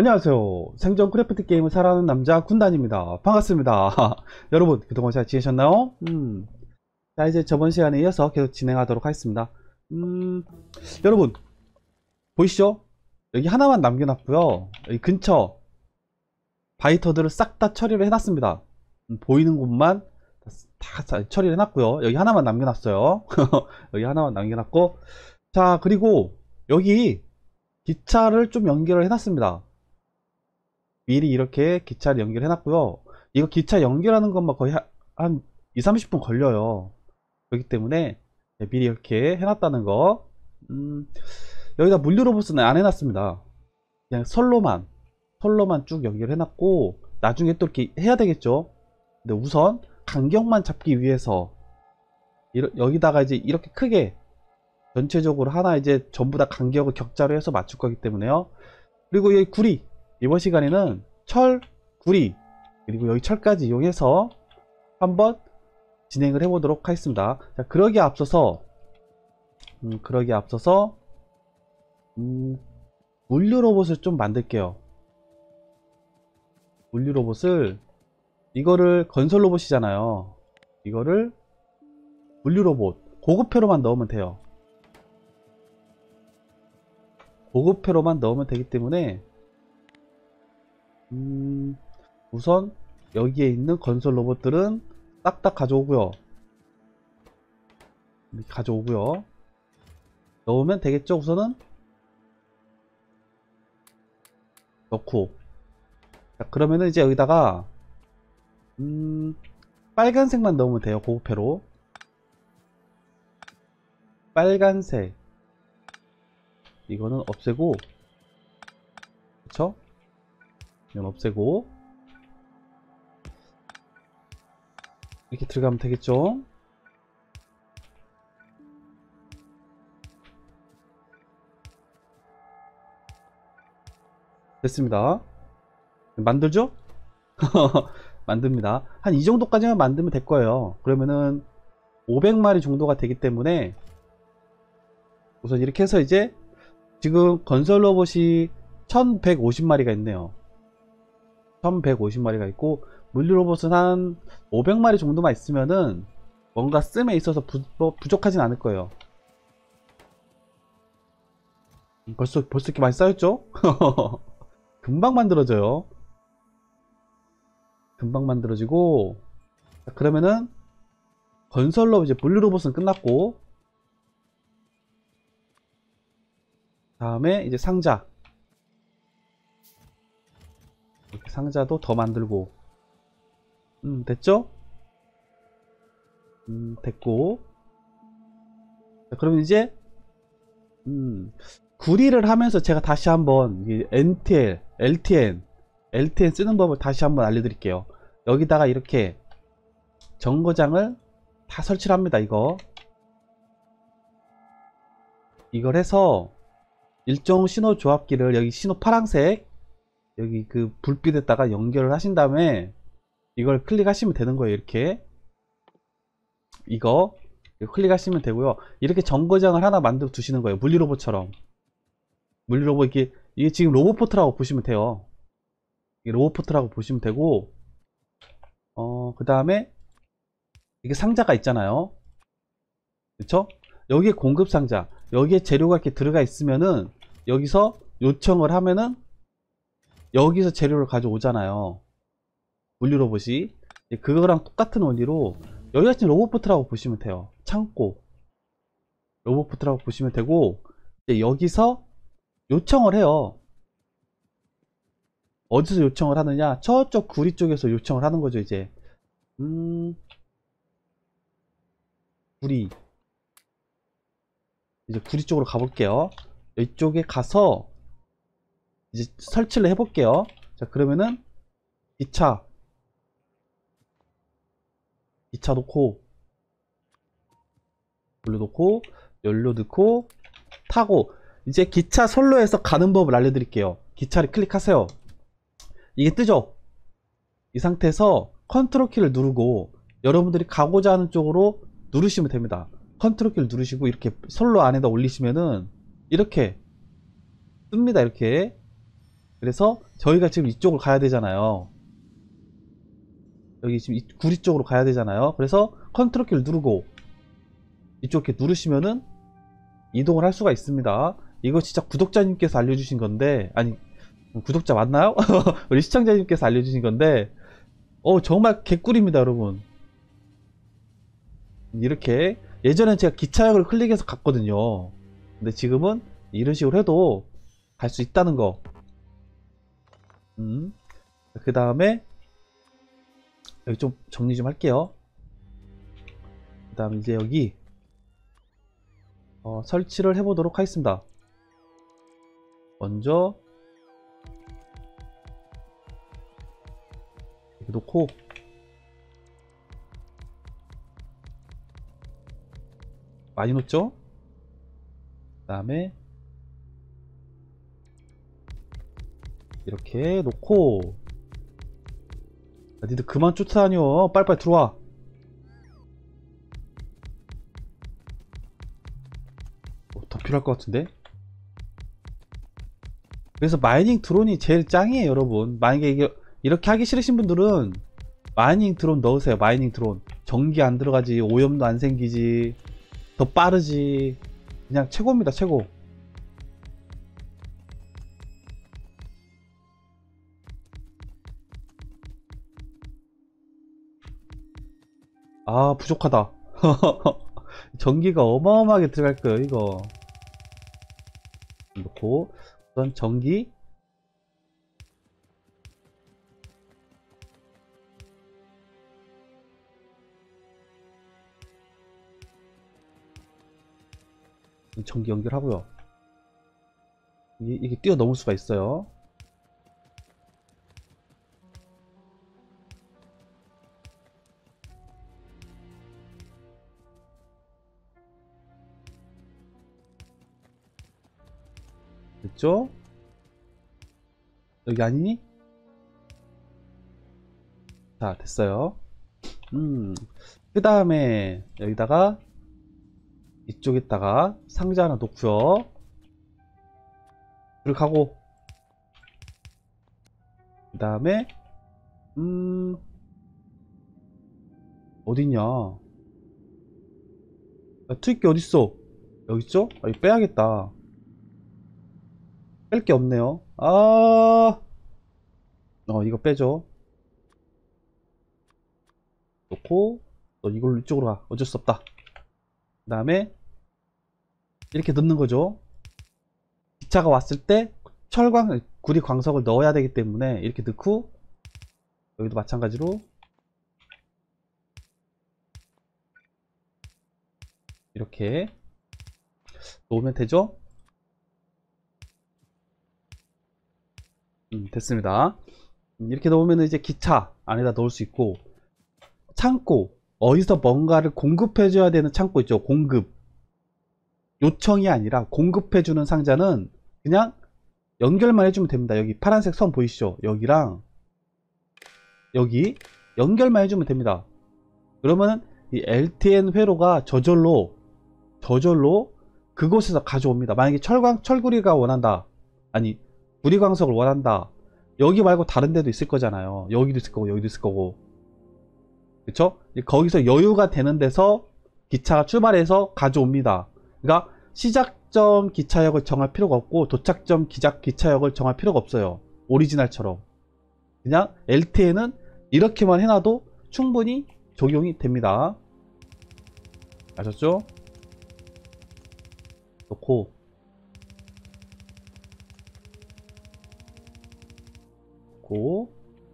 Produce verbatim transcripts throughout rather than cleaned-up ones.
안녕하세요. 생존 크래프트 게임을 사랑하는 남자 군단입니다. 반갑습니다. 여러분 그동안 잘 지내셨나요? 음, 자 이제 저번 시간에 이어서 계속 진행하도록 하겠습니다. 음, 여러분 보이시죠? 여기 하나만 남겨놨고요. 여기 근처 바이터들을 싹 다 처리를 해놨습니다. 음, 보이는 곳만 다 처리를 해놨고요. 여기 하나만 남겨놨어요. 여기 하나만 남겨놨고, 자 그리고 여기 기차를 좀 연결을 해놨습니다. 미리 이렇게 기차를 연결해 놨고요. 이거 기차 연결하는 것만 거의 한 이, 삼십 분 걸려요. 그렇기 때문에 미리 이렇게 해놨다는 거. 음, 여기다 물류 로봇은 안 해놨습니다. 그냥 선로만 선로만 쭉 연결해 놨고, 나중에 또 이렇게 해야 되겠죠. 근데 우선 간격만 잡기 위해서 이러, 여기다가 이제 이렇게 크게 전체적으로 하나 이제 전부 다 간격을 격자로 해서 맞출 거기 때문에요. 그리고 여기 구리, 이번 시간에는 철, 구리, 그리고 여기 철까지 이용해서 한번 진행을 해 보도록 하겠습니다. 자, 그러기에 앞서서 음, 그러기에 앞서서 음, 물류 로봇을 좀 만들게요. 물류 로봇을, 이거를 건설 로봇이잖아요. 이거를 물류 로봇 고급회로만 넣으면 돼요. 고급회로만 넣으면 되기 때문에 음, 우선 여기에 있는 건설 로봇들은 싹 다 가져오고요. 가져오고요. 넣으면 되겠죠. 우선은 넣고, 자, 그러면은 이제 여기다가 음, 빨간색만 넣으면 돼요. 고급회로 빨간색, 이거는 없애고, 그쵸? 이건 없애고 이렇게 들어가면 되겠죠. 됐습니다. 만들죠? 만듭니다. 한 이 정도까지만 만들면 될 거예요. 그러면은 오백 마리 정도가 되기 때문에 우선 이렇게 해서, 이제 지금 건설 로봇이 천백오십 마리가 있네요. 천백오십 마리가 있고, 물류 로봇은 한 오백 마리 정도만 있으면은 뭔가 씀에 있어서 부, 뭐 부족하진 않을 거예요. 벌써 벌써 이렇게 많이 쌓였죠? 금방 만들어져요. 금방 만들어지고. 자, 그러면은 건설로 이제 물류 로봇은 끝났고, 다음에 이제 상자, 이렇게 상자도 더 만들고. 음 됐죠? 음 됐고. 자, 그러면 이제 음 구리를 하면서 제가 다시 한번 엔티엘, 엘티엔, 엘티엔 쓰는 법을 다시 한번 알려드릴게요. 여기다가 이렇게 정거장을 다 설치를 합니다. 이거 이걸 해서 일정 신호 조합기를, 여기 신호 파란색, 여기 그 불빛에다가 연결을 하신 다음에 이걸 클릭하시면 되는 거예요. 이렇게 이거 클릭하시면 되고요. 이렇게 정거장을 하나 만들어 두시는 거예요. 물리로봇처럼. 물리로봇, 이게 이게 지금 로봇포트라고 보시면 돼요. 이게 로봇포트라고 보시면 되고, 어, 그 다음에 이게 상자가 있잖아요. 그쵸? 여기에 공급 상자, 여기에 재료가 이렇게 들어가 있으면은 여기서 요청을 하면은 여기서 재료를 가져오잖아요. 물류로봇이. 그거랑 똑같은 원리로 여기가 지금 로봇포트라고 보시면 돼요. 창고 로봇포트라고 보시면 되고, 이제 여기서 요청을 해요. 어디서 요청을 하느냐? 저쪽 구리 쪽에서 요청을 하는 거죠. 이제 음 구리, 이제 구리 쪽으로 가볼게요. 이쪽에 가서 이제 설치를 해볼게요. 자, 그러면은 기차 기차 놓고, 연료 놓고, 연료 넣고, 타고, 이제 기차 선로에서 가는 법을 알려드릴게요. 기차를 클릭하세요. 이게 뜨죠? 이 상태에서 컨트롤 키를 누르고 여러분들이 가고자 하는 쪽으로 누르시면 됩니다. 컨트롤 키를 누르시고 이렇게 선로 안에다 올리시면은 이렇게 뜹니다. 이렇게 그래서 저희가 지금 이쪽으로 가야 되잖아요. 여기 지금 이 구리 쪽으로 가야 되잖아요. 그래서 컨트롤 키를 누르고 이쪽 이렇게 누르시면은 이동을 할 수가 있습니다. 이거 진짜 구독자님께서 알려주신 건데, 아니 구독자 맞나요? 우리 시청자님께서 알려주신 건데, 어 정말 개꿀입니다 여러분. 이렇게 예전엔 제가 기차역을 클릭해서 갔거든요. 근데 지금은 이런 식으로 해도 갈 수 있다는 거. 음. 그 다음에 여기 좀 정리 좀 할게요. 그 다음에 이제 여기 어, 설치를 해보도록 하겠습니다. 먼저 이렇게 놓고 많이 놓죠? 그 다음에 이렇게 놓고, 야, 니들 그만 쫓아다녀. 빨리빨리 들어와. 어, 더 필요할 것 같은데? 그래서 마이닝 드론이 제일 짱이에요 여러분. 만약에 이게 이렇게 하기 싫으신 분들은 마이닝 드론 넣으세요. 마이닝 드론 전기 안 들어가지, 오염도 안 생기지, 더 빠르지. 그냥 최고입니다 최고. 아 부족하다. 전기가 어마어마하게 들어갈 거예요 이거. 놓고 우선 전기 전기 연결하고요. 이게, 이게 뛰어넘을 수가 있어요. 됐죠? 여기 아니니? 자 됐어요. 음, 그 다음에 여기다가 이쪽에다가 상자 하나 놓고요. 이렇게 하고, 그 다음에 음 어딨냐? 야, 투입기 어딨어? 여기 있죠? 아, 이거 빼야겠다. 뺄 게 없네요. 아, 어 이거 빼죠. 놓고 너 이걸로 이쪽으로 가. 어쩔 수 없다. 그 다음에 이렇게 넣는 거죠. 기차가 왔을 때 철광, 구리 광석을 넣어야 되기 때문에 이렇게 넣고, 여기도 마찬가지로 이렇게 놓으면 되죠. 음, 됐습니다. 음, 이렇게 넣으면 이제 기차 안에다 넣을 수 있고, 창고, 어디서 뭔가를 공급해 줘야 되는 창고 있죠. 공급, 요청이 아니라 공급해 주는 상자는 그냥 연결만 해주면 됩니다. 여기 파란색 선 보이시죠? 여기랑 여기 연결만 해주면 됩니다. 그러면은 이 엘티엔 회로가 저절로 저절로 그곳에서 가져옵니다. 만약에 철광 철구리가 원한다, 아니 구리광석을 원한다, 여기 말고 다른 데도 있을 거잖아요. 여기도 있을 거고 여기도 있을 거고, 그쵸? 거기서 여유가 되는 데서 기차가 출발해서 가져옵니다. 그러니까 시작점 기차역을 정할 필요가 없고 도착점 기작 기차역을 정할 필요가 없어요. 오리지널처럼 그냥 엘티에는 이렇게만 해놔도 충분히 적용이 됩니다. 아셨죠? 놓고 놓고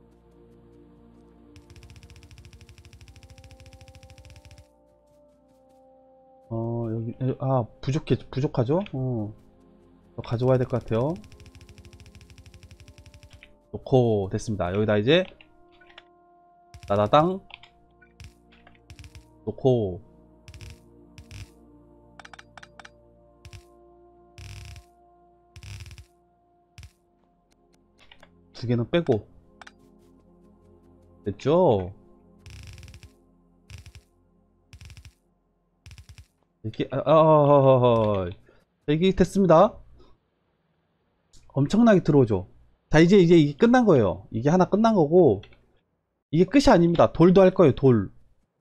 어 여기 아 부족해 부족하죠? 어 더 가져와야 될 것 같아요. 놓고 됐습니다. 여기다 이제 나다당 놓고, 두 개는 빼고, 됐죠? 이렇게 아, 아, 아, 아, 아. 이게 됐습니다. 엄청나게 들어오죠. 자, 이제 이제 이게 끝난 거예요. 이게 하나 끝난 거고, 이게 끝이 아닙니다. 돌도 할 거예요. 돌.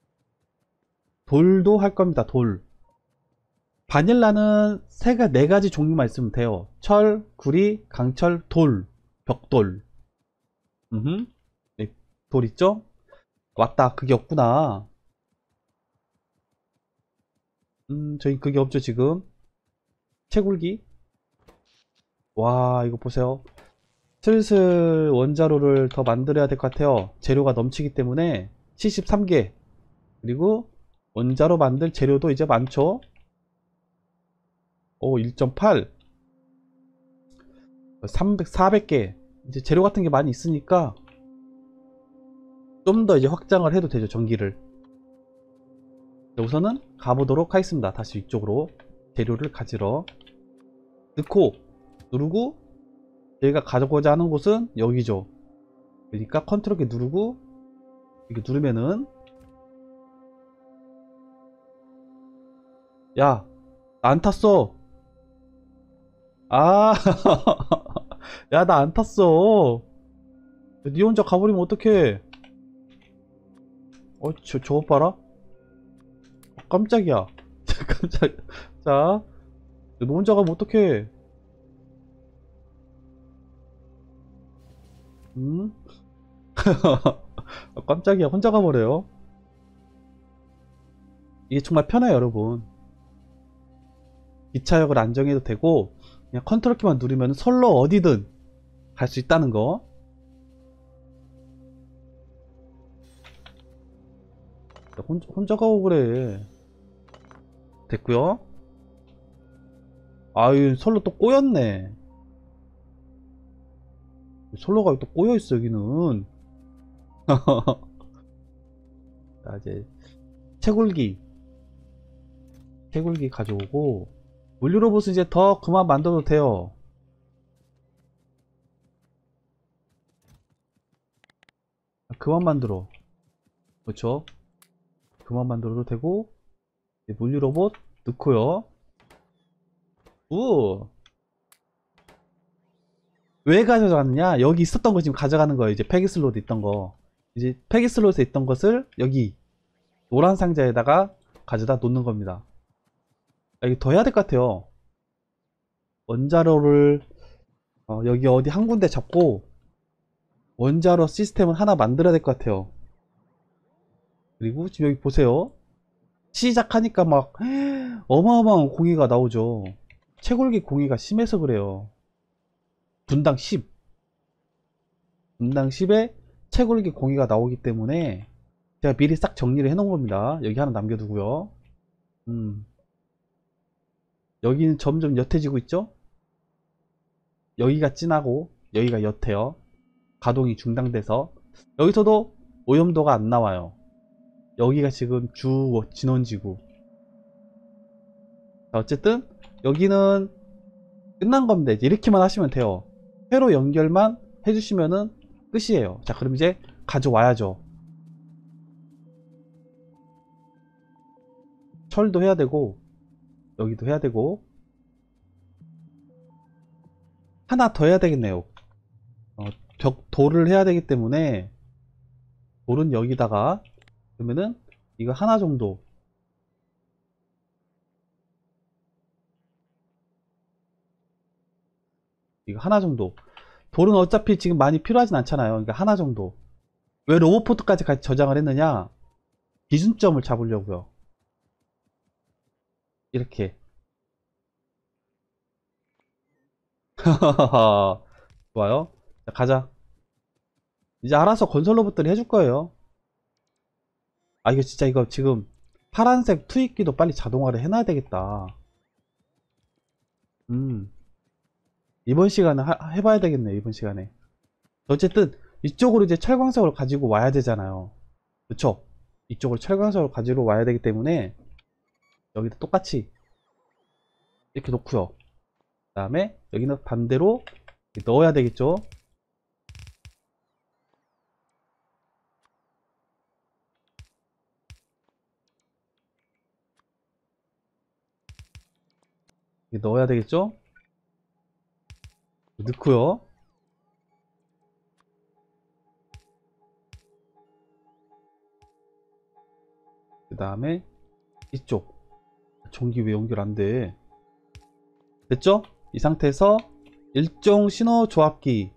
돌도 할 겁니다. 돌. 바닐라는 세가 네 가지 종류만 있으면 돼요. 철, 구리, 강철, 돌, 벽돌. 음, 네, 돌 있죠? 맞다. 그게 없구나. 음, 저희 그게 없죠 지금. 채굴기. 와, 이거 보세요. 슬슬 원자로를 더 만들어야 될 것 같아요. 재료가 넘치기 때문에 칠십삼 개. 그리고 원자로 만들 재료도 이제 많죠. 오, 일 점 팔. 삼백, 사백 개. 이제 재료 같은 게 많이 있으니까 좀 더 이제 확장을 해도 되죠, 전기를. 우선은 가보도록 하겠습니다. 다시 이쪽으로 재료를 가지러 넣고 누르고, 저희가 가고자 하는 곳은 여기죠. 그러니까 컨트롤 키 누르고 이렇게 누르면은, 야, 나 안 탔어. 아, 야, 나 안 탔어. 니 혼자 가버리면 어떡해. 어, 저, 저것 봐라. 깜짝이야. 깜짝. 자, 너 혼자 가면 어떡해. 음? 아, 깜짝이야. 혼자 가버려요. 이게 정말 편해요, 여러분. 기차역을 안 정해도 되고, 그냥 컨트롤 키만 누르면 선로 어디든 갈 수 있다는 거. 혼자, 혼자 가고 그래. 됐고요. 아유, 선로 또 꼬였네. 선로가 또 꼬여있어, 여기는. 자, 이제 채굴기. 채굴기 가져오고, 물류로봇은 이제 더 그만 만들어도 돼요. 그만 만들어. 그렇죠? 그만 만들어도 되고, 물류로봇 넣고요. 우! 왜 가져갔느냐? 여기 있었던 거 지금 가져가는 거예요. 이제 폐기슬롯에 있던 거. 이제 폐기슬롯에 있던 것을 여기 노란 상자에다가 가져다 놓는 겁니다. 아, 이거 더 해야 될 것 같아요. 원자로를 어, 여기 어디 한 군데 잡고 원자로 시스템을 하나 만들어야 될 것 같아요. 그리고 지금 여기 보세요. 시작하니까 막 어마어마한 공해가 나오죠. 채굴기 공해가 심해서 그래요. 분당 십. 분당 십에 채굴기 공해가 나오기 때문에 제가 미리 싹 정리를 해 놓은 겁니다. 여기 하나 남겨두고요. 음, 여기는 점점 옅해지고 있죠? 여기가 진하고 여기가 옅해요. 가동이 중단돼서 여기서도 오염도가 안 나와요. 여기가 지금 주 진원지구. 자, 어쨌든 여기는 끝난 겁니다. 이제 이렇게만 하시면 돼요. 회로 연결만 해주시면은 끝이에요. 자, 그럼 이제 가져와야죠. 철도 해야 되고 여기도 해야 되고 하나 더 해야 되겠네요. 어, 벽 돌을 해야 되기 때문에 돌은 여기다가, 그러면은 이거 하나 정도, 이거 하나 정도. 돌은 어차피 지금 많이 필요하진 않잖아요. 그러니까 하나 정도. 왜 로봇포트까지 같이 저장을 했느냐? 기준점을 잡으려고요. 이렇게. 좋아요. 자, 가자. 이제 알아서 건설 로봇들이 해줄 거예요. 아, 이거 진짜 이거 지금 파란색 투입기도 빨리 자동화를 해놔야 되겠다. 음, 이번 시간에 하- 해봐야 되겠네, 이번 시간에. 어쨌든 이쪽으로 이제 철광석을 가지고 와야 되잖아요. 그쵸? 이쪽으로 철광석을 가지고 와야 되기 때문에 여기도 똑같이 이렇게 놓고요. 그 다음에 여기는 반대로 넣어야 되겠죠? 넣어야 되겠죠? 넣고요. 그 다음에 이쪽 전기 왜 연결 안돼? 됐죠? 이 상태에서 일종 신호 조합기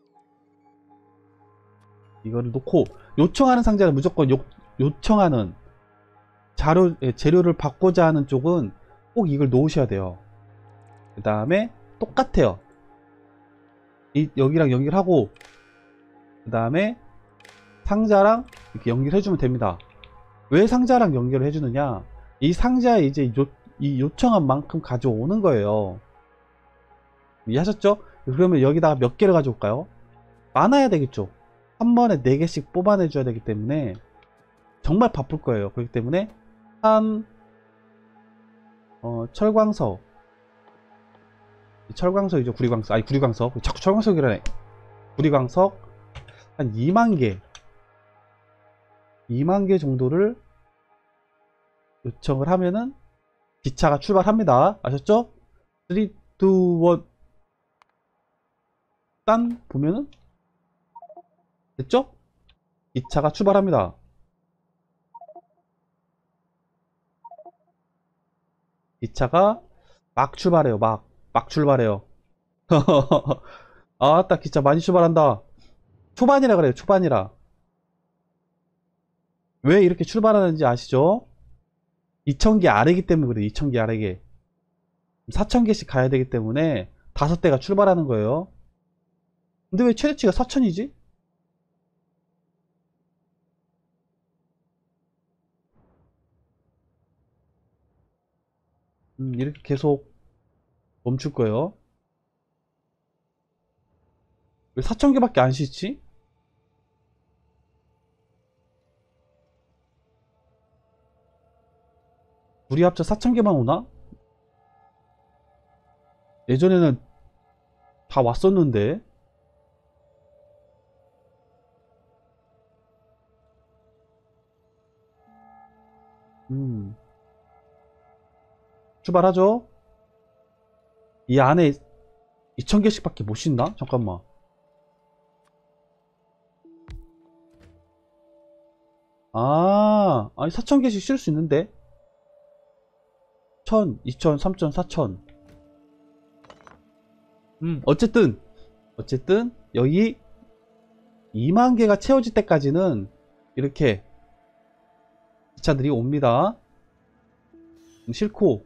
이거를 놓고, 요청하는 상자는 무조건 요, 요청하는 자료, 예, 재료를 받고자 하는 쪽은 꼭 이걸 놓으셔야 돼요. 그 다음에 똑같아요. 이, 여기랑 연결하고, 그 다음에 상자랑 이렇게 연결해주면 됩니다. 왜 상자랑 연결을 해주느냐? 이 상자에 이제 요, 이 요청한 만큼 가져오는 거예요. 이해하셨죠? 그러면 여기다가 몇 개를 가져올까요? 많아야 되겠죠. 한 번에 네 개씩 뽑아내줘야 되기 때문에 정말 바쁠 거예요. 그렇기 때문에 한 어, 철광석, 철광석이죠. 구리광석, 아니 구리광석, 자꾸 철광석이라네. 구리광석 한 이만 개, 이만 개 정도를 요청을 하면은 기차가 출발합니다. 아셨죠? 삼, 이, 일, 딴 보면은 됐죠? 기차가 출발합니다. 기차가 막 출발해요. 막, 막 출발해요. 아따, 기차 많이 출발한다. 초반이라 그래요. 초반이라. 왜 이렇게 출발하는지 아시죠? 이천 개 아래기 때문에 그래요. 이천 개 아래게. 사천 개씩 가야 되기 때문에 다섯 대가 출발하는 거예요. 근데 왜 최대치가 사천이지? 음, 이렇게 계속 멈출 거예요. 왜 사천 개밖에 안 싣지? 우리 합쳐 사천 개만 오나? 예전에는 다 왔었는데. 음, 출발하죠. 이 안에 이천 개씩 밖에 못 싣나? 잠깐만. 아, 아니 사천 개씩 쉴 수 있는데. 천, 이천, 삼천, 사천. 음, 어쨌든 어쨌든 여기 이만 개가 채워질 때까지는 이렇게 기차들이 옵니다. 음, 싣고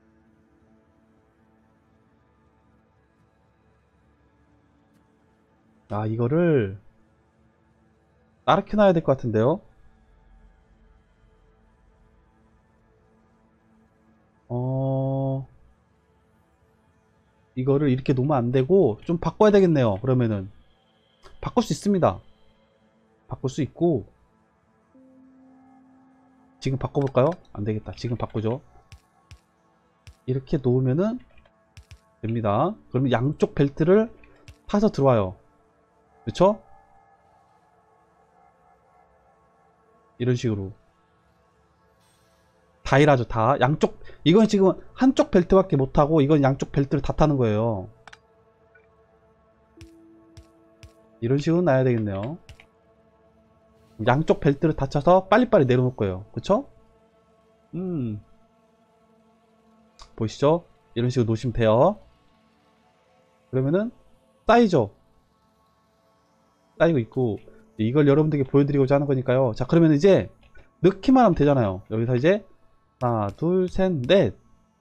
아, 이거를 따라 켜놔야 될 것 같은데요. 어, 이거를 이렇게 놓으면 안 되고 좀 바꿔야 되겠네요. 그러면은 바꿀 수 있습니다. 바꿀 수 있고, 지금 바꿔볼까요? 안 되겠다. 지금 바꾸죠. 이렇게 놓으면은 됩니다. 그러면 양쪽 벨트를 타서 들어와요. 그렇죠? 이런 식으로 다 일하죠. 다 양쪽. 이건 지금 한쪽 벨트밖에 못하고 이건 양쪽 벨트를 다 타는 거예요. 이런 식으로 놔야 되겠네요. 양쪽 벨트를 다 차서 빨리빨리 내려놓을 거예요. 그쵸? 음, 보이시죠? 이런 식으로 놓으시면 돼요. 그러면은 쌓이죠. 쌓이고 있고, 이걸 여러분들께 보여드리고자 하는 거니까요. 자, 그러면 이제 넣기만 하면 되잖아요. 여기서 이제 하나, 둘, 셋, 넷.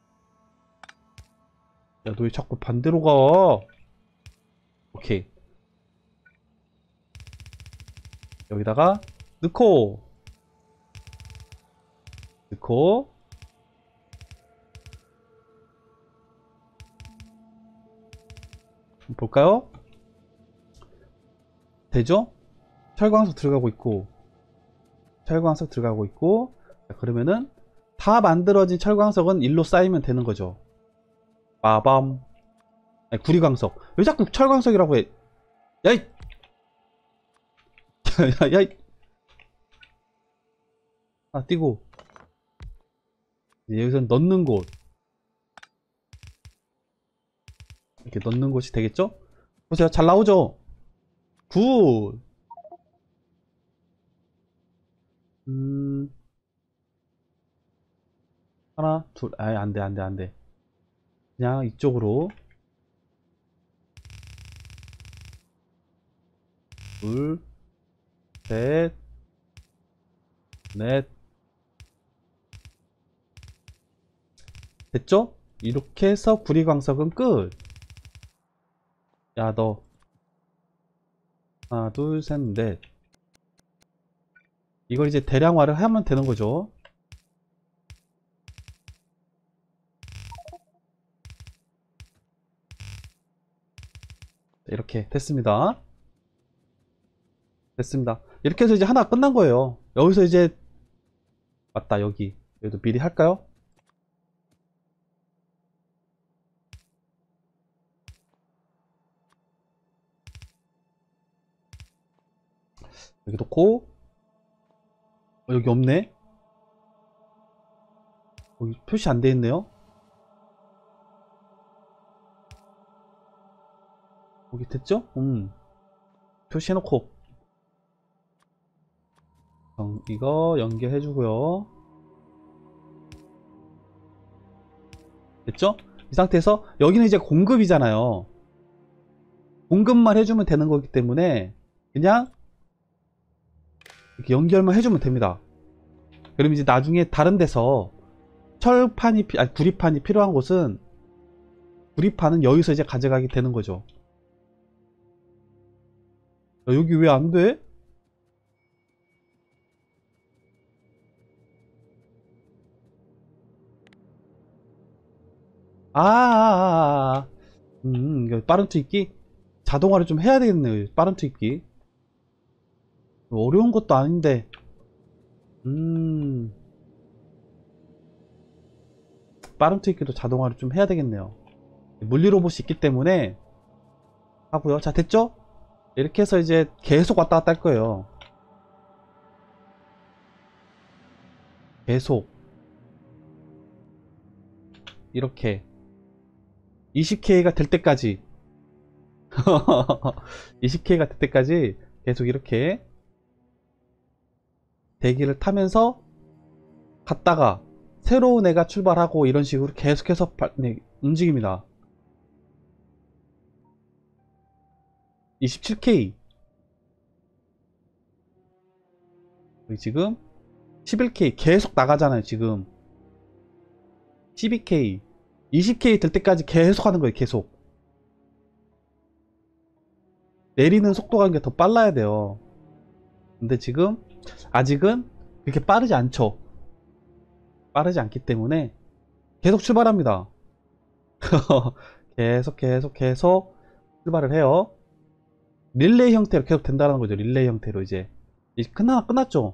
야, 너 왜 자꾸 반대로 가? 오케이. 여기다가 넣고, 넣고, 볼까요? 되죠? 철광석 들어가고 있고, 철광석 들어가고 있고. 자, 그러면은 다 만들어진 철광석은 일로 쌓이면 되는 거죠. 빠밤. 아니, 구리광석. 왜 자꾸 철광석이라고 해? 야이! 야이! 아, 띄고. 여기서 넣는 곳. 이렇게 넣는 곳이 되겠죠? 보세요. 잘 나오죠? 굿! 음, 하나, 둘, 아예 안 돼, 안 돼, 안 돼. 그냥 이쪽으로. 둘, 셋, 넷. 됐죠? 이렇게 해서 구리광석은 끝. 야, 너. 하나, 둘, 셋, 넷. 이걸 이제 대량화를 하면 되는 거죠. 이렇게 됐습니다. 됐습니다. 이렇게 해서 이제 하나 끝난 거예요. 여기서 이제 맞다, 여기 여기도 미리 할까요? 여기 놓고. 어, 여기 없네. 여기 표시 안 돼 있네요. 여기 됐죠? 음 표시해놓고 어, 이거 연결해 주고요. 됐죠? 이 상태에서 여기는 이제 공급이잖아요. 공급만 해주면 되는 거기 때문에 그냥 이렇게 연결만 해주면 됩니다. 그럼 이제 나중에 다른 데서 철판이 아니 구리판이 필요한 곳은 구리판은 여기서 이제 가져가게 되는 거죠. 야, 여기 왜 안 돼? 아, 아, 아, 아. 음, 이거 빠른 투입기? 자동화를 좀 해야 되겠네요. 빠른 투입기. 어려운 것도 아닌데. 음, 빠른 투입기도 자동화를 좀 해야 되겠네요. 물리 로봇이 있기 때문에 하고요. 자, 됐죠? 이렇게 해서 이제 계속 왔다 갔다 할 거예요. 계속. 이렇게. 이십 케이가 될 때까지. 이십 케이가 될 때까지 계속 이렇게 대기를 타면서 갔다가 새로운 애가 출발하고 이런 식으로 계속해서 발, 네, 움직입니다. 이십칠 케이 지금 십일 케이 계속 나가잖아요. 지금 십이 케이 이십 케이 될 때까지 계속 하는 거예요. 계속 내리는 속도가 더 빨라야 돼요. 근데 지금 아직은 그렇게 빠르지 않죠. 빠르지 않기 때문에 계속 출발합니다. 계속 계속 계속 출발을 해요. 릴레이 형태로 계속 된다는 거죠. 릴레이 형태로 이제 이제 끝나, 끝났죠.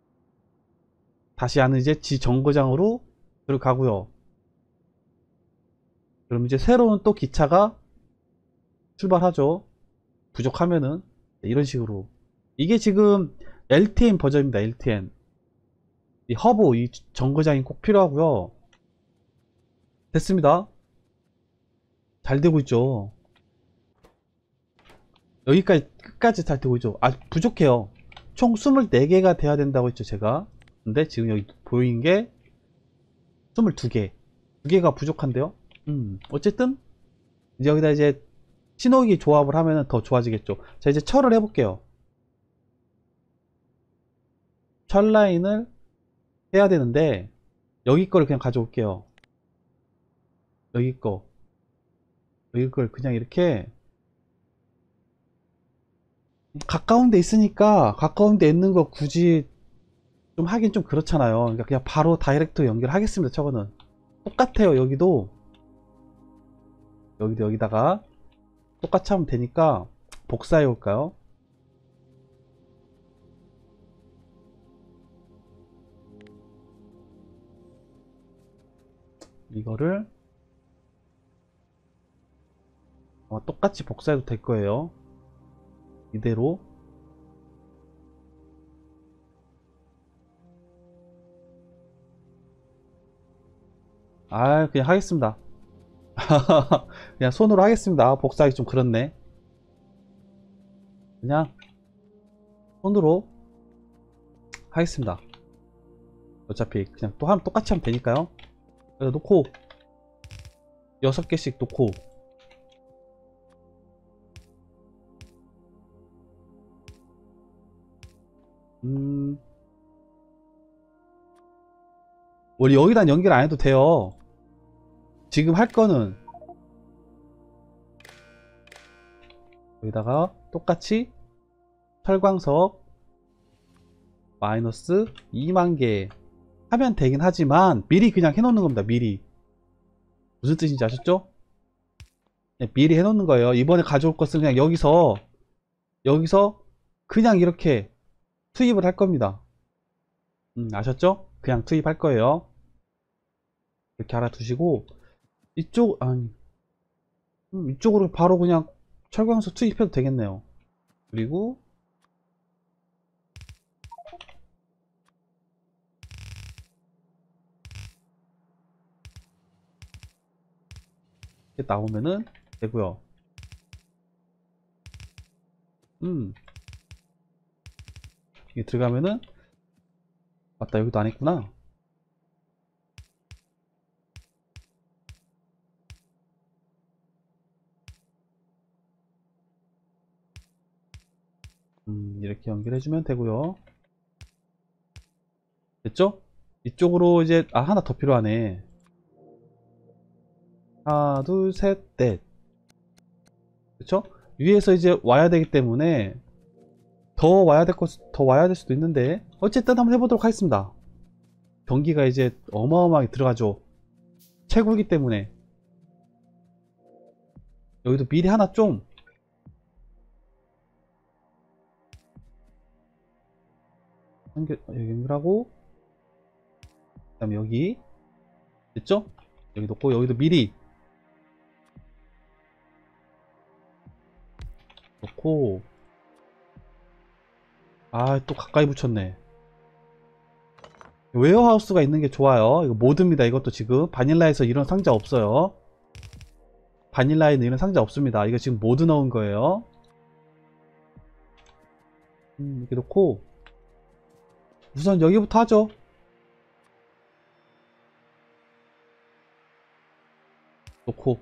다시 하는 이제 지 정거장으로 들어가고요. 그럼 이제 새로운 또 기차가 출발하죠. 부족하면은 이런 식으로. 이게 지금 엘티엔 버전입니다. 엘티엔. 이 허브, 이 정거장이 꼭 필요하고요. 됐습니다. 잘 되고 있죠. 여기까지 끝까지 잘 되고 있죠. 아직 부족해요. 총 이십사 개가 돼야 된다고 했죠, 제가. 근데 지금 여기 보이는 게 이십이 개. 두 개가 부족한데요. 음, 어쨌든 이제 여기다 이제 신호기 조합을 하면 더 좋아지겠죠. 자, 이제 철을 해볼게요. 철 라인을 해야 되는데 여기 거를 그냥 가져올게요. 여기 거 여기 걸 그냥 이렇게 가까운 데 있으니까 가까운 데 있는 거 굳이 좀 하긴 좀 그렇잖아요. 그러니까 그냥 바로 다이렉트 연결하겠습니다. 저거는 똑같아요. 여기도 여기도 여기다가 똑같이 하면 되니까 복사해 올까요? 이거를 어, 똑같이 복사해도 될 거예요. 이대로. 아, 그냥 하겠습니다. 그냥 손으로 하겠습니다. 복사하기 좀 그렇네. 그냥 손으로 하겠습니다. 어차피 그냥 또 하면 똑같이 하면 되니까요. 여기다 놓고 여섯 개씩 놓고 음 원래 여기다 연결 안 해도 돼요. 지금 할 거는 여기다가 똑같이 철광석 마이너스 이만 개 하면 되긴 하지만 미리 그냥 해놓는 겁니다. 미리 무슨 뜻인지 아셨죠? 네, 미리 해놓는 거예요. 이번에 가져올 것은 그냥 여기서 여기서 그냥 이렇게 투입을 할 겁니다. 음, 아셨죠? 그냥 투입할 거예요. 이렇게 알아두시고 이쪽 아니 음, 이쪽으로 바로 그냥 철광석 투입해도 되겠네요. 그리고 이렇게 나오면은 되고요. 음 이게 들어가면은 맞다 여기도 안 했구나. 음 이렇게 연결해주면 되고요. 됐죠? 이쪽으로 이제 아 하나 더 필요하네. 하나 둘 셋 넷 그쵸? 위에서 이제 와야 되기 때문에 더 와야 될 것, 더 와야 될 수도 있는데 어쨌든 한번 해보도록 하겠습니다. 전기가 이제 어마어마하게 들어가죠. 채굴기 때문에 여기도 미리 하나 좀 연결, 연결하고 그 다음에 여기 됐죠? 여기 놓고 여기도 미리 놓고 아 또 가까이 붙였네. 웨어하우스가 있는 게 좋아요. 이거 모드입니다. 이것도 지금 바닐라에서 이런 상자 없어요. 바닐라에는 이런 상자 없습니다. 이거 지금 모드 넣은 거예요. 음, 이렇게 놓고 우선 여기부터 하죠. 놓고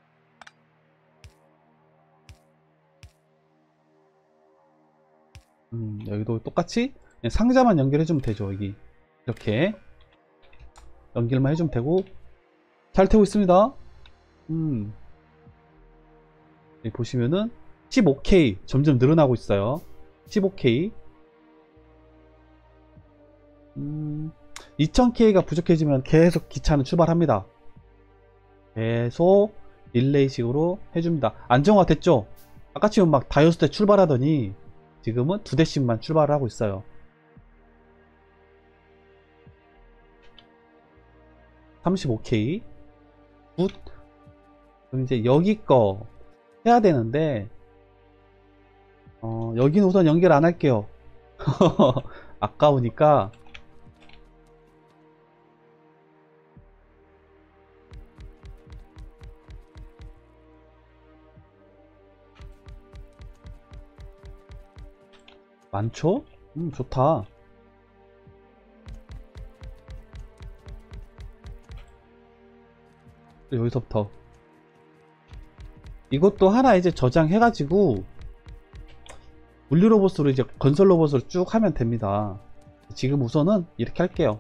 음, 여기도 똑같이 그냥 상자만 연결해주면 되죠. 여기 이렇게 연결만 해주면 되고 잘 되고 있습니다. 음, 여기 보시면은 십오 케이 점점 늘어나고 있어요. 십오 케이 음, 이천 케이가 부족해지면 계속 기차는 출발합니다. 계속 릴레이식으로 해줍니다. 안정화 됐죠? 아까 지금 막 다여섯 대 출발하더니 지금은 두 대씩만 출발을 하고 있어요. 삼십오 케이 굿. 그럼 이제 여기 거 해야 되는데 어, 여기는 우선 연결 안 할게요. 아까우니까 많죠? 음 좋다. 여기서부터 이것도 하나 이제 저장해 가지고 분리 로봇으로 이제 건설 로봇으로 쭉 하면 됩니다. 지금 우선은 이렇게 할게요.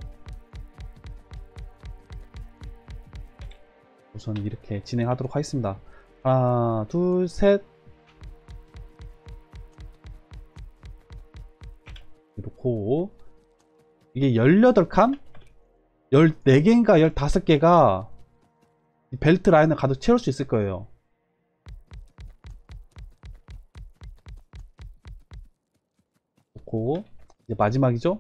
우선 이렇게 진행하도록 하겠습니다. 하나 둘 셋 이렇고 이게 열여덟 칸? 열네 개인가 열다섯 개가 벨트 라인을 가득 채울 수 있을 거예요. 놓고 이제 마지막이죠.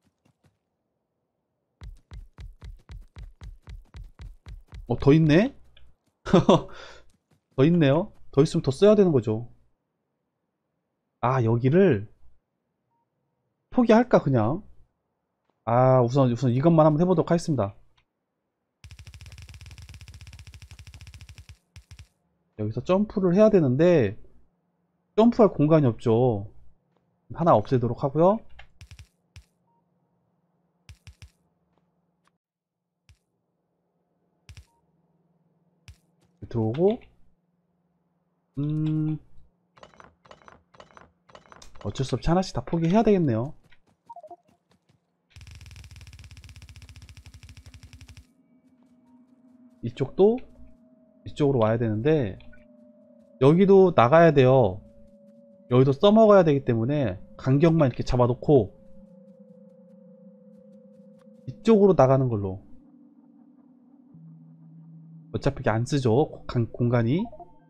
어, 더 있네? 더 있네요. 더 있으면 더 써야 되는 거죠. 아, 여기를 포기할까 그냥. 아, 우선 우선 이것만 한번 해보도록 하겠습니다. 여기서 점프를 해야 되는데 점프할 공간이 없죠. 하나 없애도록 하고요. 들어오고, 음, 어쩔 수 없이 하나씩 다 포기해야 되겠네요. 이쪽도 이쪽으로 와야 되는데, 여기도 나가야 돼요. 여기도 써먹어야 되기 때문에 간격만 이렇게 잡아놓고 이쪽으로 나가는 걸로. 어차피 이게 안 쓰죠, 공간이.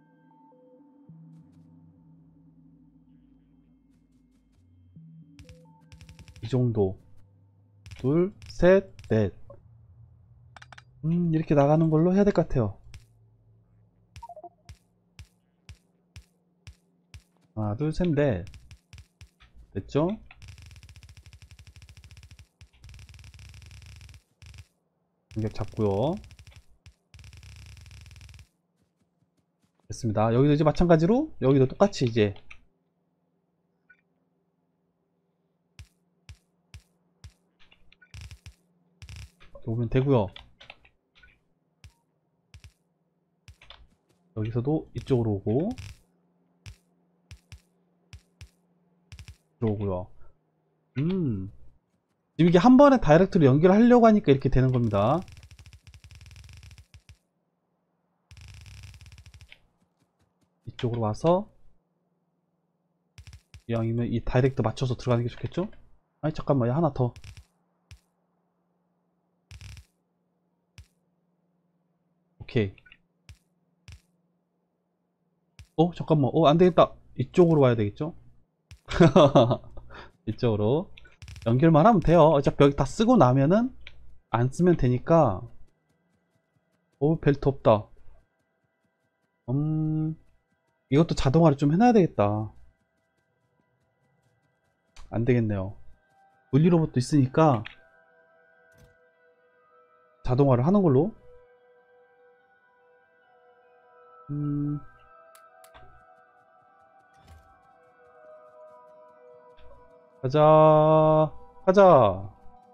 이 정도. 둘, 셋, 넷. 음, 이렇게 나가는 걸로 해야 될 것 같아요. 하나, 둘, 셋, 넷. 됐죠? 간격 잡고요. 됐습니다. 여기도 이제 마찬가지로 여기도 똑같이 이제 오면 되고요. 여기서도 이쪽으로 오고 들어오고요. 음, 지금 이게 한 번에 다이렉트로 연결하려고 하니까 이렇게 되는 겁니다. 이쪽으로 와서 이왕이면 이 다이렉트 맞춰서 들어가는 게 좋겠죠? 아니 잠깐만, 하나 더. 오케이. 어 잠깐만, 어 안되겠다. 이쪽으로 와야 되겠죠? 이쪽으로 연결만 하면 돼요. 어차피 여기 다 쓰고 나면은 안 쓰면 되니까. 오, 벨트 없다. 음, 이것도 자동화를 좀 해놔야 되겠다. 안 되겠네요. 물리 로봇도 있으니까 자동화를 하는 걸로. 음, 가자, 가자.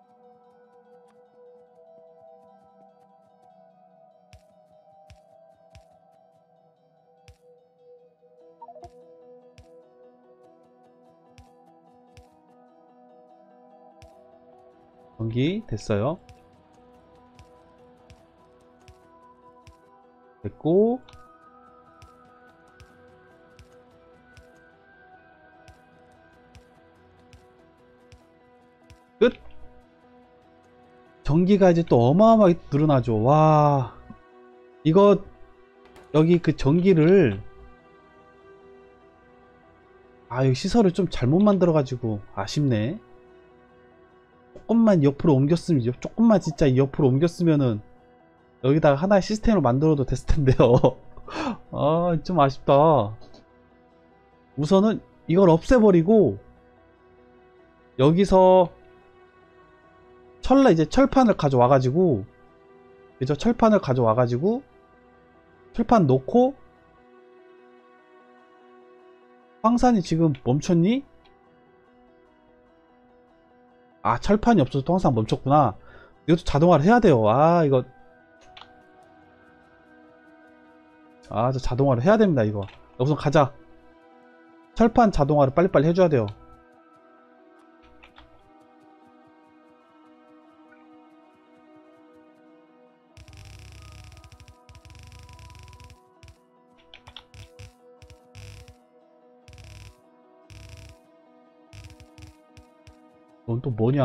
전기 됐어요. 됐고, 끝. 전기가 이제 또 어마어마하게 늘어나죠. 와, 이거 여기 그 전기를, 아 여기 시설을 좀 잘못 만들어 가지고 아쉽네. 조금만 옆으로 옮겼으면, 조금만 진짜 옆으로 옮겼으면은 여기다가 하나의 시스템을 만들어도 됐을 텐데요. 아, 좀 아쉽다. 우선은 이걸 없애버리고 여기서 철라 이제 철판을 가져와가지고, 그죠? 철판을 가져와가지고 철판 놓고. 황산이 지금 멈췄니? 아, 철판이 없어서 또 항상 멈췄구나. 이것도 자동화를 해야 돼요. 아, 이거. 아, 저 자동화를 해야 됩니다, 이거. 우선 가자. 철판 자동화를 빨리빨리 해줘야 돼요. 넌 또 뭐냐?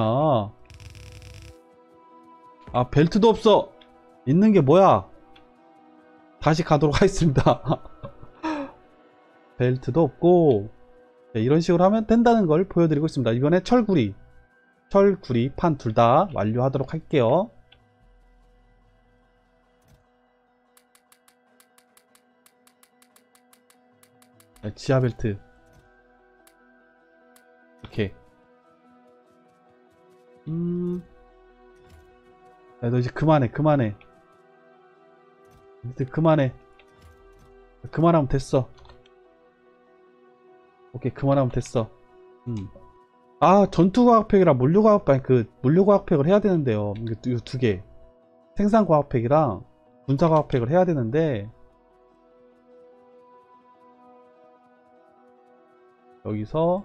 아, 벨트도 없어. 있는 게 뭐야? 다시 가도록 하겠습니다. 벨트도 없고. 네, 이런 식으로 하면 된다는 걸 보여드리고 있습니다. 이번에 철구리, 철구리 판 둘 다 완료하도록 할게요. 네, 지하 벨트. 이렇게. 음, 야, 너 이제 그만해, 그만해. 이제 그만해. 그만하면 됐어. 오케이, 그만하면 됐어. 음. 아, 전투과학팩이랑 물류과학팩, 그 물류과학팩을 해야 되는데요. 이거 두 개. 생산과학팩이랑 군사과학팩을 해야 되는데 여기서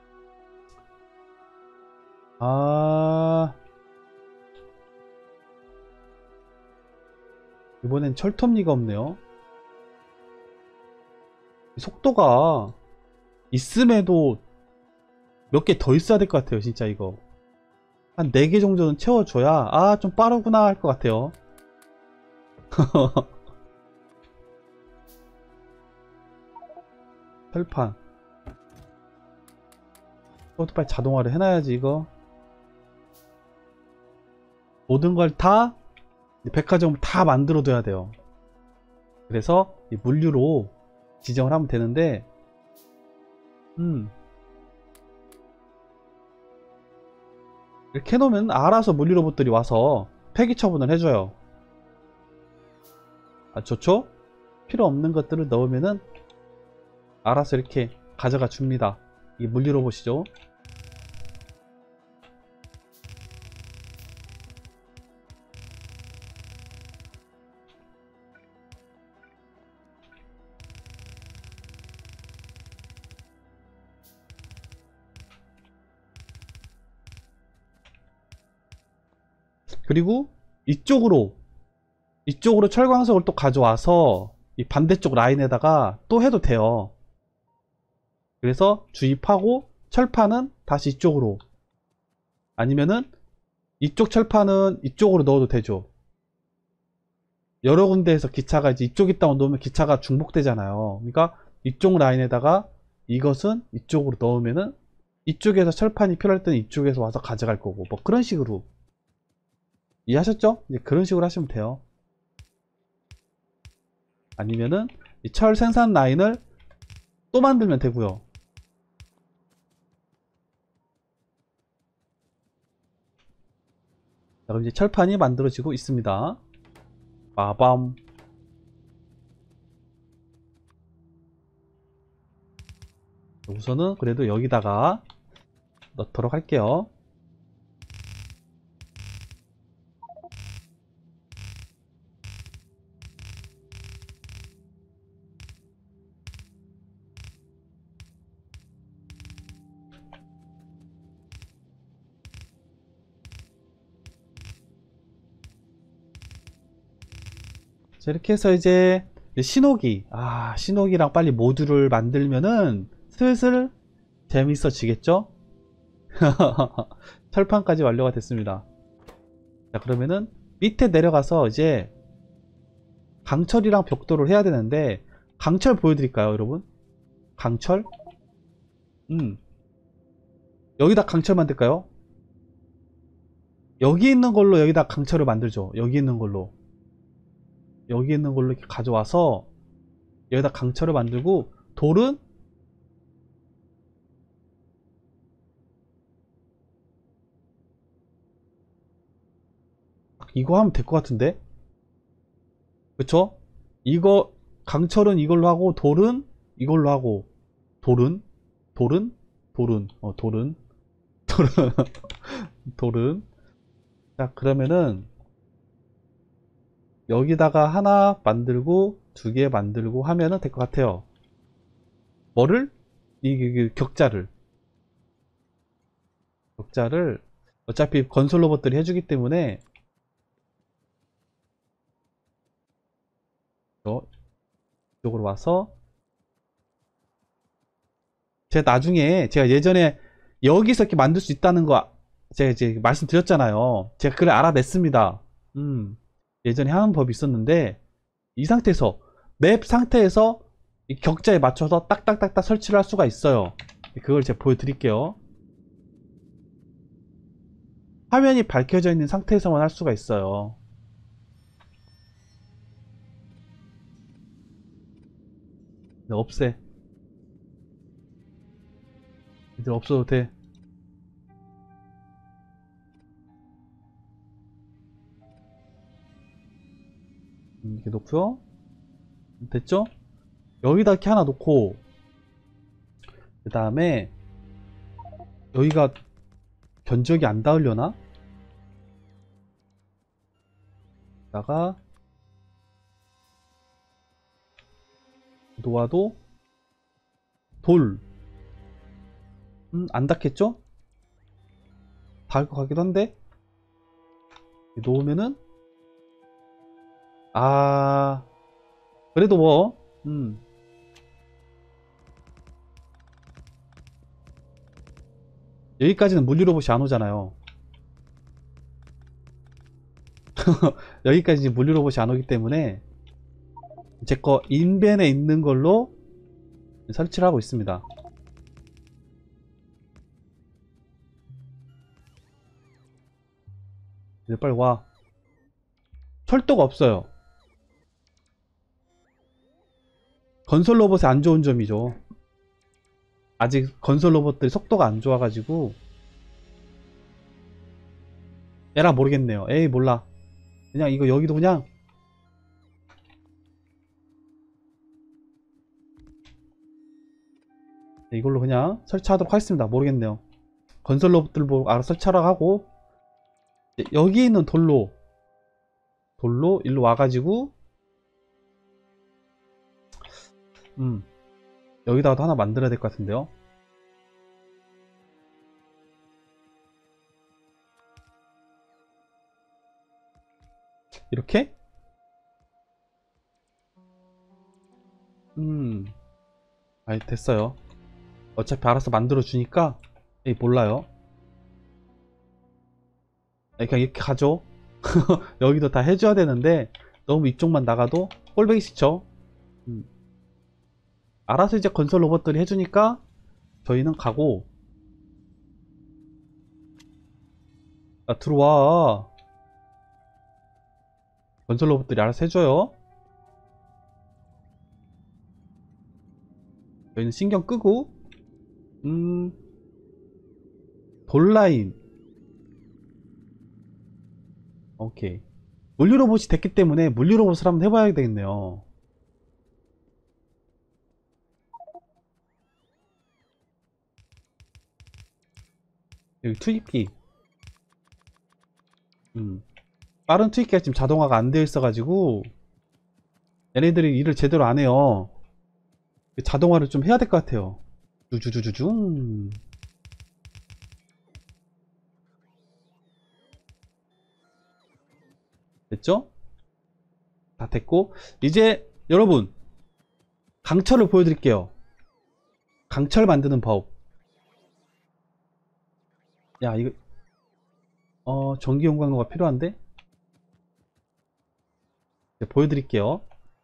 아 이번엔 철톱니가 없네요. 속도가 있음에도 몇 개 더 있어야 될 것 같아요. 진짜 이거 한 네 개 정도는 채워줘야 아 좀 빠르구나 할 것 같아요. 철판 이것도 빨리 자동화를 해놔야지. 이거 모든 걸 다 백화점을 다 만들어 둬야 돼요. 그래서 이 물류로 지정을 하면 되는데 음 이렇게 해놓으면 알아서 물류 로봇들이 와서 폐기 처분을 해줘요. 아 좋죠? 필요 없는 것들을 넣으면은 알아서 이렇게 가져가 줍니다. 이 물류 로봇이죠. 그리고 이쪽으로 이쪽으로 철광석을 또 가져와서 이 반대쪽 라인에다가 또 해도 돼요. 그래서 주입하고 철판은 다시 이쪽으로, 아니면은 이쪽 철판은 이쪽으로 넣어도 되죠. 여러 군데에서 기차가 이제 이쪽 있다고 놓으면 기차가 중복되잖아요. 그러니까 이쪽 라인에다가 이것은 이쪽으로 넣으면은 이쪽에서 철판이 필요할 때는 이쪽에서 와서 가져갈 거고, 뭐 그런 식으로. 이해하셨죠? 이제 그런 식으로 하시면 돼요. 아니면은 이 철 생산 라인을 또 만들면 되고요. 자, 그럼 이제 철판이 만들어지고 있습니다. 빠밤. 우선은 그래도 여기다가 넣도록 할게요. 자, 이렇게 해서 이제 신호기, 아 신호기랑 빨리 모듈을 만들면은 슬슬 재밌어지겠죠? 철판까지 완료가 됐습니다. 자, 그러면은 밑에 내려가서 이제 강철이랑 벽돌을 해야 되는데, 강철 보여드릴까요 여러분? 강철? 음 여기다 강철 만들까요? 여기 있는 걸로 여기다 강철을 만들죠. 여기 있는 걸로 여기 있는 걸로 이렇게 가져와서 여기다 강철을 만들고, 돌은 이거 하면 될 것 같은데? 그쵸? 이거 강철은 이걸로 하고 돌은 이걸로 하고, 돌은 돌은 돌은 어 돌은 돌은 돌은 자, 그러면은 여기다가 하나 만들고 두 개 만들고 하면은 될 것 같아요. 뭐를? 이, 이, 이 격자를 격자를 어차피 건설 로봇들이 해주기 때문에 이쪽으로 와서, 제가 나중에 제가 예전에 여기서 이렇게 만들 수 있다는 거 제가 이제 말씀드렸잖아요. 제가 그걸 알아냈습니다. 음, 예전에 하는 법이 있었는데, 이 상태에서 맵 상태에서 이 격자에 맞춰서 딱딱딱딱 설치를 할 수가 있어요. 그걸 제가 보여드릴게요. 화면이 밝혀져 있는 상태에서만 할 수가 있어요. 네, 없애. 이제 없어도 돼. 음, 이렇게 놓고요. 됐죠? 여기다 이렇게 하나 놓고, 그 다음에 여기가 견적이 안 닿으려나? 다가 놓아도 돌 음, 안 닿겠죠? 닿을 것 같기도 한데 놓으면은 아 그래도 뭐 음, 여기까지는 물리 로봇이 안 오잖아요. 여기까지 물리 로봇이 안 오기 때문에 제 거 인벤에 있는 걸로 설치를 하고 있습니다. 이제 빨리 와. 철도가 없어요. 건설 로봇의 안 좋은 점이죠. 아직 건설 로봇들이 속도가 안 좋아가지고 에라 모르겠네요. 에이 몰라. 그냥 이거 여기도 그냥 이걸로 그냥 설치하도록 하겠습니다. 모르겠네요. 건설 로봇들 보고 알아서 설치하라고 하고 여기 있는 돌로 돌로 일로 와가지고 음 여기다가도 하나 만들어야 될 것 같은데요. 이렇게 음 아이 됐어요. 어차피 알아서 만들어 주니까 에이 몰라요. 에이, 그냥 이렇게 가죠. 여기도 다 해줘야 되는데 너무 이쪽만 나가도 꼴보기 싫죠. 음. 알아서 이제 건설 로봇들이 해주니까 저희는 가고 아 들어와. 건설 로봇들이 알아서 해줘요. 저희는 신경 끄고 음 돌라인 오케이 물류 로봇이 됐기 때문에 물류 로봇을 한번 해봐야 되겠네요. 여기 투입기 음 빠른 투입기가 지금 자동화가 안 되어 있어 가지고 얘네들이 일을 제대로 안 해요. 자동화를 좀 해야 될 것 같아요. 주주주주중 됐죠? 다 됐고 이제 여러분 강철을 보여드릴게요. 강철 만드는 법. 야 이거 어 전기 용광로가 필요한데 이제 보여드릴게요.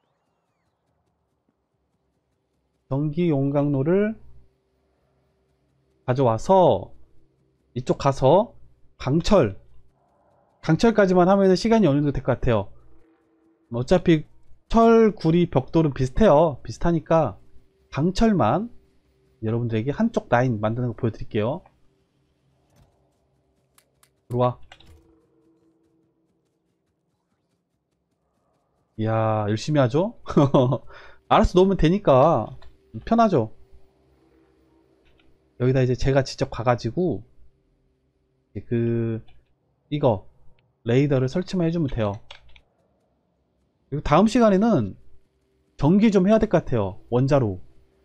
전기 용광로를 가져와서 이쪽 가서 강철 강철까지만 하면 시간이 어느 정도 될 것 같아요. 어차피 철, 구리, 벽돌은 비슷해요. 비슷하니까 강철만 여러분들에게 한쪽 라인 만드는 거 보여드릴게요. 들어와. 이야 열심히 하죠. 알아서 놓으면 되니까 편하죠. 여기다 이제 제가 직접 가가지고 그 이거 레이더를 설치만 해주면 돼요. 그리고 다음 시간에는 전기 좀 해야 될 것 같아요. 원자로.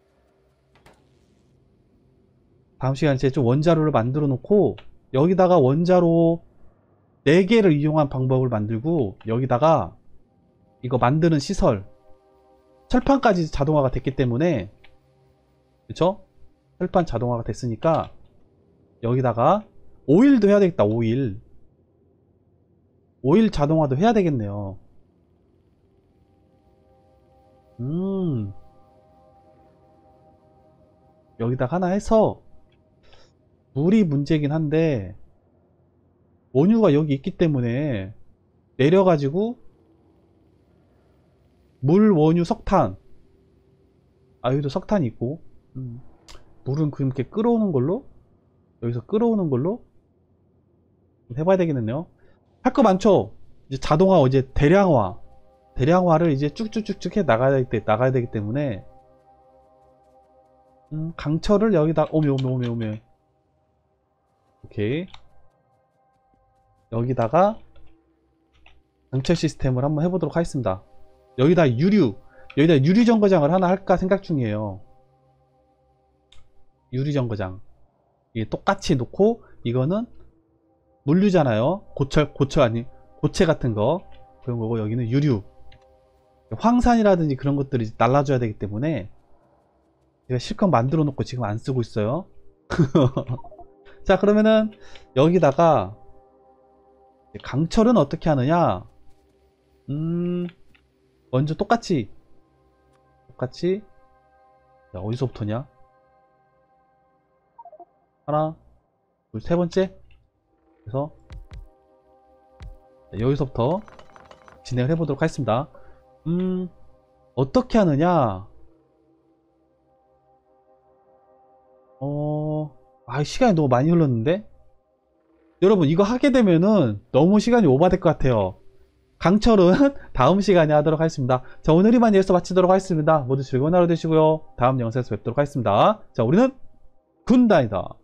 다음 시간에 제가 좀 원자로를 만들어 놓고 여기다가 원자로 네 개를 이용한 방법을 만들고 여기다가 이거 만드는 시설 철판까지 자동화가 됐기 때문에 그쵸? 철판 자동화가 됐으니까 여기다가 오일도 해야 되겠다. 오일 오일 자동화도 해야 되겠네요. 음 여기다가 하나 해서 물이 문제긴 한데 원유가 여기 있기 때문에 내려가지고 물, 원유, 석탄 아 여기도 석탄이 있고 음, 물은 그렇게 끌어오는 걸로 여기서 끌어오는 걸로 해봐야 되겠네요. 할 거 많죠. 이제 자동화 이제 대량화 대량화를 이제 쭉쭉쭉쭉 해 나가야 되, 나가야 되기 때문에 음, 강철을 여기다 오메 오메 오메 오메 오케이 여기다가 강철 시스템을 한번 해보도록 하겠습니다. 여기다 유류 여기다 유리 정거장을 하나 할까 생각 중이에요. 유리 정거장 이게 똑같이 놓고, 이거는 물류잖아요. 고철, 고철 아니, 고체 같은 거. 그런 거고, 여기는 유류. 황산이라든지 그런 것들이 날라줘야 되기 때문에, 제가 실컷 만들어 놓고 지금 안 쓰고 있어요. 자, 그러면은, 여기다가, 강철은 어떻게 하느냐? 음, 먼저 똑같이, 똑같이, 자, 어디서부터냐? 하나, 둘, 세 번째. 그래서, 자, 여기서부터 진행을 해보도록 하겠습니다. 음, 어떻게 하느냐? 어, 아, 시간이 너무 많이 흘렀는데? 여러분, 이거 하게 되면은 너무 시간이 오버될 것 같아요. 강철은 다음 시간에 하도록 하겠습니다. 자, 오늘 이만 여기서 마치도록 하겠습니다. 모두 즐거운 하루 되시고요. 다음 영상에서 뵙도록 하겠습니다. 자, 우리는 군단이다.